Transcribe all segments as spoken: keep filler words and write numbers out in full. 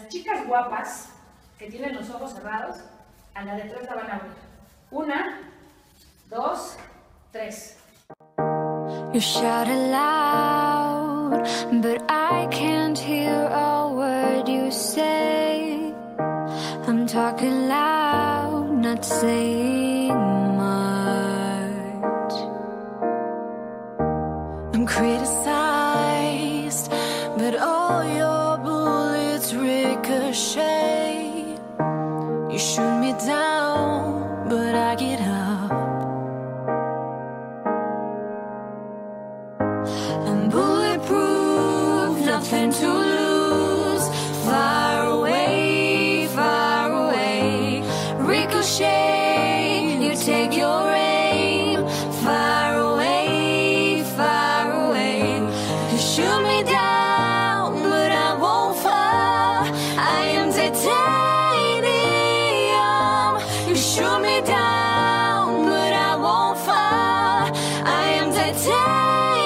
las chicas guapas que tienen los ojos cerrados, a la de tres la van a abrir. Una, dos, tres. You shout aloud, but I can't hear a word you say. I'm talking loud, not saying much. I'm criticized, but all your bullets ricochet. You shoot me down, but I get up. I'm bulletproof, nothing to lose. Far away, far away. Ricochet, you take your aim. Far away, far away. You shoot me down, but I won't fall. I am titanium. You shoot me down, but I won't fall. I am titanium.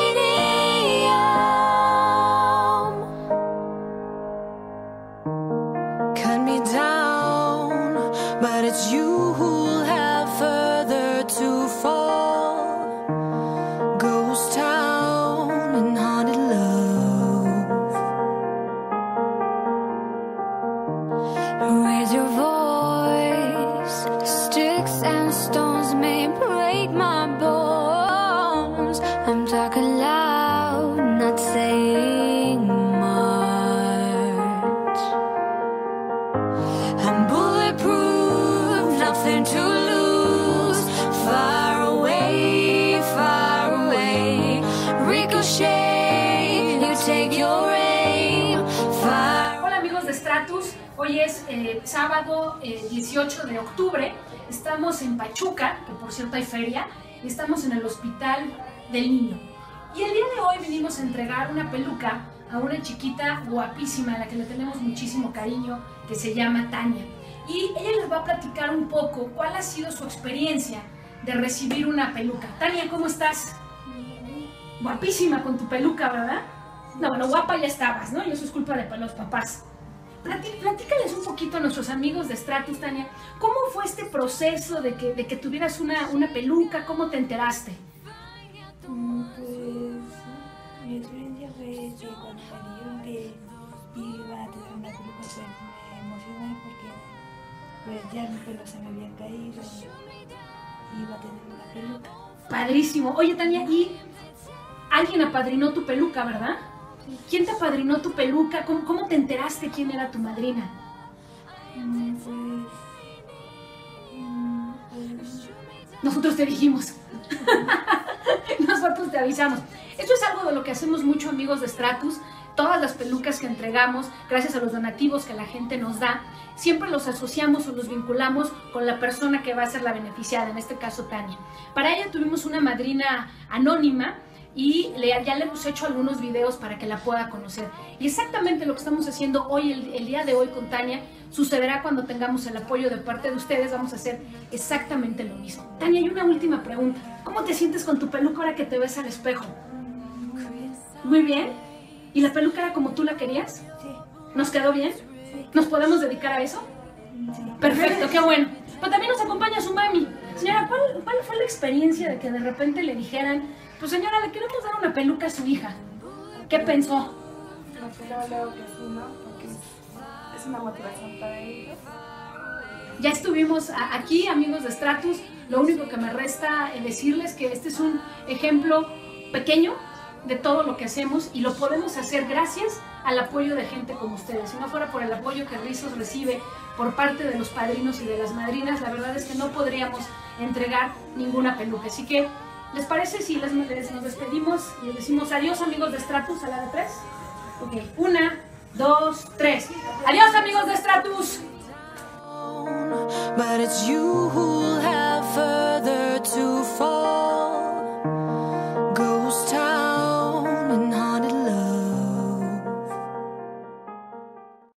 Cut me down, but it's you who'll have further to fall. Ghost town and haunted love. Raise your voice. Sticks and stones may break my bones. I'm talking loud, not saying much. I'm bulletproof, nothing to lose. Far away, far away. Ricochet, you take your aim. Far. Hola amigos de Stratus, hoy es eh, sábado eh, dieciocho de octubre, estamos en Pachuca, que por cierto hay feria, y estamos en el Hospital del Niño. Y el día de hoy vinimos a entregar una peluca a una chiquita guapísima a la que le tenemos muchísimo cariño, que se llama Tania. Y ella les va a platicar un poco cuál ha sido su experiencia de recibir una peluca. Tania, ¿cómo estás? Guapísima con tu peluca, ¿verdad? No, bueno, guapa ya estabas, ¿no? Y eso es culpa de los papás. Platí- Platícales un poquito a nuestros amigos de Stratus, Tania, ¿cómo fue este proceso de que, de que tuvieras una, una peluca? ¿Cómo te enteraste? Mm, Pues mi experiencia fue que cuando me dijeron que iba a tener una peluca, pues me emocioné porque pues ya mi pelo se me había caído y iba a tener una peluca. Padrísimo. Oye, Tania, y alguien apadrinó tu peluca, ¿verdad? ¿Quién te apadrinó tu peluca? ¿Cómo, cómo te enteraste quién era tu madrina? Mm, Pues, mm, pues Nosotros te dijimos. Nosotros te avisamos. Esto es algo de lo que hacemos mucho, amigos de Stratus. Todas las pelucas que entregamos, gracias a los donativos que la gente nos da, siempre los asociamos o los vinculamos con la persona que va a ser la beneficiada, en este caso Tania. Para ella tuvimos una madrina anónima y le, ya le hemos hecho algunos videos para que la pueda conocer. Y exactamente lo que estamos haciendo hoy, el, el día de hoy con Tania, sucederá cuando tengamos el apoyo de parte de ustedes. Vamos a hacer exactamente lo mismo. Tania, hay una última pregunta. ¿Cómo te sientes con tu peluca ahora que te ves al espejo? Muy bien. ¿Y la peluca era como tú la querías? sí, ¿Nos quedó bien? sí, ¿Nos podemos dedicar a eso? sí. Perfecto, qué bueno. Pero también nos acompaña su mami. Señora, ¿cuál, cuál fue la experiencia de que de repente le dijeran, pues señora, le queremos dar una peluca a su hija? ¿Qué pensó? No, pues luego, luego que sí, ¿no? Porque es una motivación para ellos. Ya estuvimos a- aquí, amigos de Stratus. Lo único que me resta es decirles que este es un ejemplo pequeño de todo lo que hacemos y lo podemos hacer gracias al apoyo de gente como ustedes. Si no fuera por el apoyo que Rizos recibe por parte de los padrinos y de las madrinas, la verdad es que no podríamos entregar ninguna peluca. Así que, ¿les parece si les, les- nos despedimos y les decimos adiós, amigos de Stratus, a la de tres? Ok, una, dos, tres. Adiós, amigos de Stratus. But it's you who'll have